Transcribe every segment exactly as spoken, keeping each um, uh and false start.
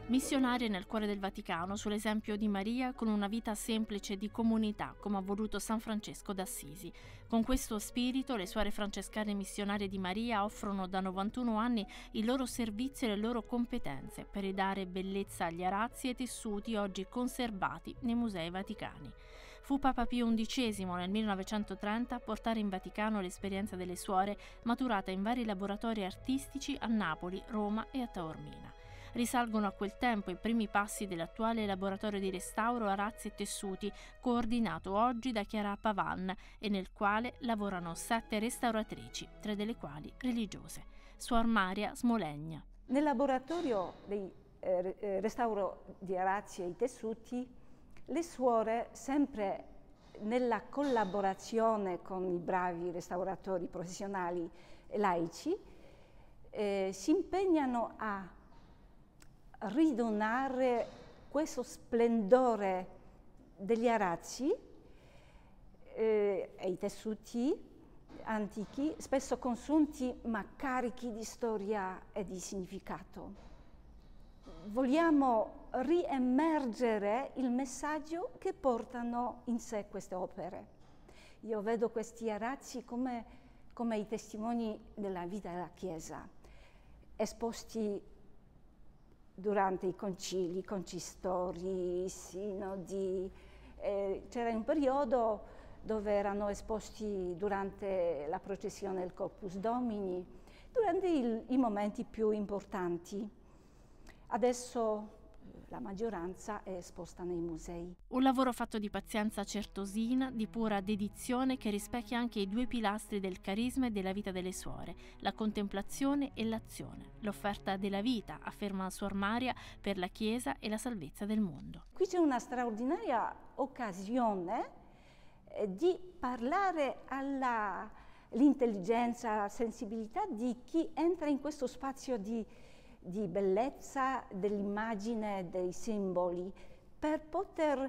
Missionarie nel cuore del Vaticano, sull'esempio di Maria con una vita semplice di comunità, come ha voluto San Francesco d'Assisi. Con questo spirito, le suore francescane missionarie di Maria offrono da novantuno anni il loro servizio e le loro competenze per ridare bellezza agli arazzi e tessuti oggi conservati nei musei vaticani. Fu Papa Pio undicesimo nel millenovecentotrenta a portare in Vaticano l'esperienza delle suore maturata in vari laboratori artistici a Napoli, Roma e a Taormina. Risalgono a quel tempo i primi passi dell'attuale laboratorio di restauro arazzi e tessuti, coordinato oggi da Chiara Pavan e nel quale lavorano sette restauratrici, tre delle quali religiose. Suor Maria Smolegna. Nel laboratorio di eh, restauro di arazzi e tessuti, le suore, sempre nella collaborazione con i bravi restauratori professionali e laici, eh, si impegnano a ridonare questo splendore degli arazzi eh, e i tessuti antichi, spesso consunti ma carichi di storia e di significato. Vogliamo riemergere il messaggio che portano in sé queste opere. Io vedo questi arazzi come, come i testimoni della vita della Chiesa, esposti durante i concili, concistori, i sinodi. Eh, c'era un periodo dove erano esposti durante la processione del Corpus Domini, durante il, i momenti più importanti. Adesso la maggioranza è esposta nei musei. Un lavoro fatto di pazienza certosina, di pura dedizione che rispecchia anche i due pilastri del carisma e della vita delle suore, la contemplazione e l'azione, l'offerta della vita, afferma Suor Maria, per la Chiesa e la salvezza del mondo. Qui c'è una straordinaria occasione eh, di parlare all'intelligenza, alla sensibilità di chi entra in questo spazio di di bellezza dell'immagine, dei simboli, per poter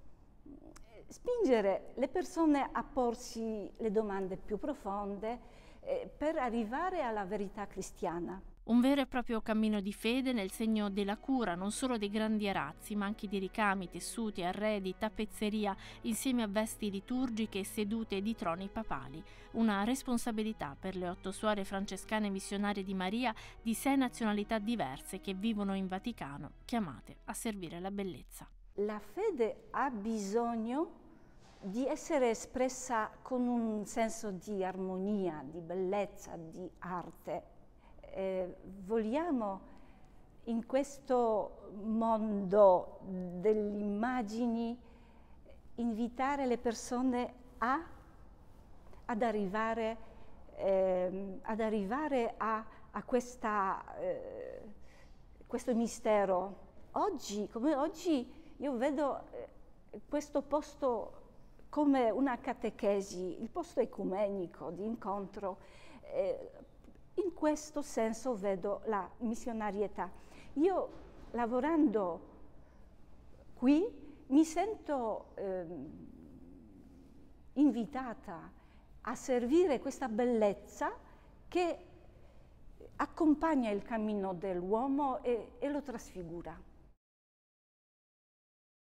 spingere le persone a porsi le domande più profonde, eh, per arrivare alla verità cristiana. Un vero e proprio cammino di fede nel segno della cura non solo dei grandi arazzi, ma anche di ricami, tessuti, arredi, tappezzeria, insieme a vesti liturgiche e sedute di troni papali. Una responsabilità per le otto suore francescane missionarie di Maria di sei nazionalità diverse che vivono in Vaticano, chiamate a servire la bellezza. La fede ha bisogno di essere espressa con un senso di armonia, di bellezza, di arte. Eh, vogliamo in questo mondo delle immagini invitare le persone a, ad arrivare, eh, ad arrivare a, a questa, eh, questo mistero. Oggi, come oggi, io vedo eh, questo posto come una catechesi, il posto ecumenico di incontro. Eh, In questo senso vedo la missionarietà. Io, lavorando qui, mi sento eh, invitata a servire questa bellezza che accompagna il cammino dell'uomo e, e lo trasfigura.